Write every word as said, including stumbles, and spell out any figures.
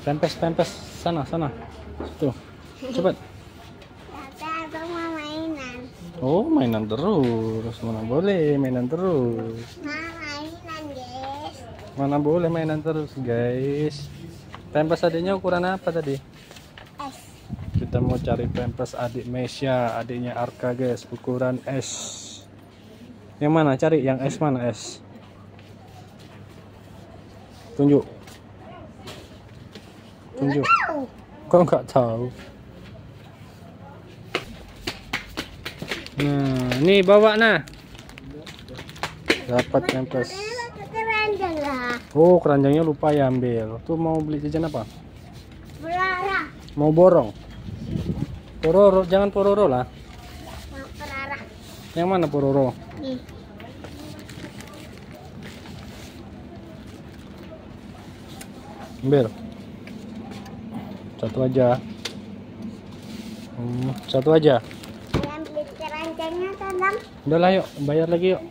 Pempes, pempes. Sana, sana. Tuh. Cepat. Tapi aku mau mainan. Oh, mainan terus. Mana boleh mainan terus. Mau mainan, guys. Mana boleh mainan terus, guys. Pempes adiknya ukuran apa tadi? Es. Kita mau cari pempes adik Mesya, adiknya Arka, guys. Ukuran S. Yang mana? Cari yang S mana S? Tunjuk. Tunjuk. Tahu. Kok nggak tahu? Nah, ini bawa nah. Dapat pempes. Keranjang lah. Oh, keranjangnya lupa ya ambil. Tuh mau beli jajan apa? Berarah. Mau borong? Pororo, jangan pororo lah. Mau berarah. Yang mana pororo? Nih. Ambil. Satu aja. Hmm, satu aja. Ambil keranjangnya, Tandang. Udah lah, yuk bayar lagi yuk.